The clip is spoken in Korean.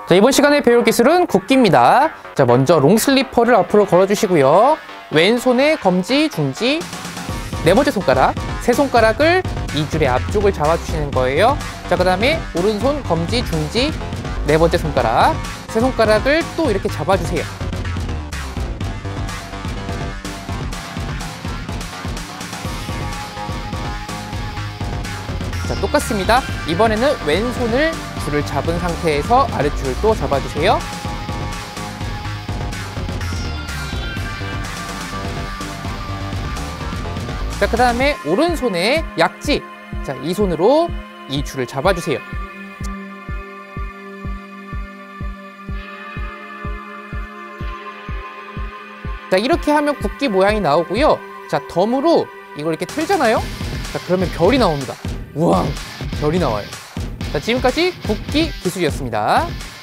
자, 이번 시간에 배울 기술은 굽기입니다. 자, 먼저 롱슬리퍼를 앞으로 걸어주시고요. 왼손에 검지, 중지, 네 번째 손가락, 세 손가락을 이 줄의 앞쪽을 잡아주시는 거예요. 자, 그 다음에 오른손 검지, 중지, 네 번째 손가락, 세 손가락을 또 이렇게 잡아주세요. 자, 똑같습니다. 이번에는 왼손을 줄을 잡은 상태에서 아랫줄도 잡아주세요. 자, 그 다음에 오른손에 약지. 자, 이 손으로 이 줄을 잡아주세요. 자, 이렇게 하면 굽기 모양이 나오고요. 자, 덤으로 이걸 이렇게 틀잖아요. 자, 그러면 별이 나옵니다. 우와, 별이 나와요. 자, 지금까지 굽기 기술이었습니다.